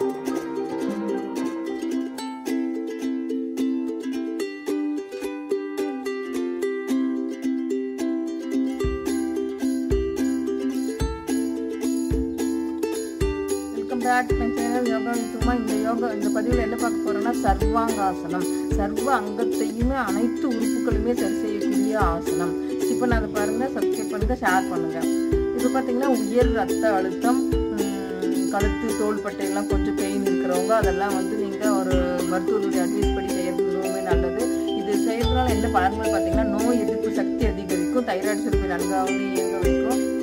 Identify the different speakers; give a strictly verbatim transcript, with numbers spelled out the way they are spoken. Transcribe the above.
Speaker 1: யோகா வித்துமா இந்த யோகா இந்த பதிவில் என்ன பார்க்க போறோம்னா சர்வாங்காசனம். சர்வ அங்கத்தையுமே அனைத்து உறுப்புகளுமே சரி செய்யக்கூடிய ஆசனம். இப்போ நான் அதை பாருங்க, சப்ஸ்கிரைப் பண்ணுங்க, ஷேர் பண்ணுங்க. இப்போ பார்த்தீங்கன்னா உயர் ரத்த அழுத்தம், கழுத்து தோள்பட்டையெல்லாம் கொஞ்சம் பெயின் இருக்கிறவங்க அதெல்லாம் வந்து நீங்கள் ஒரு மருத்துவருடைய அட்வைஸ் படி செய்யறது ரொம்பவே நல்லது. இது செய்யறதுனால என்ன பலன்கள் பார்த்தீங்கன்னா நோய் எதிர்ப்பு சக்தி அதிகரிக்கும், தைராய்டு சுரப்பி நன்காக இயங்க வைக்கும்,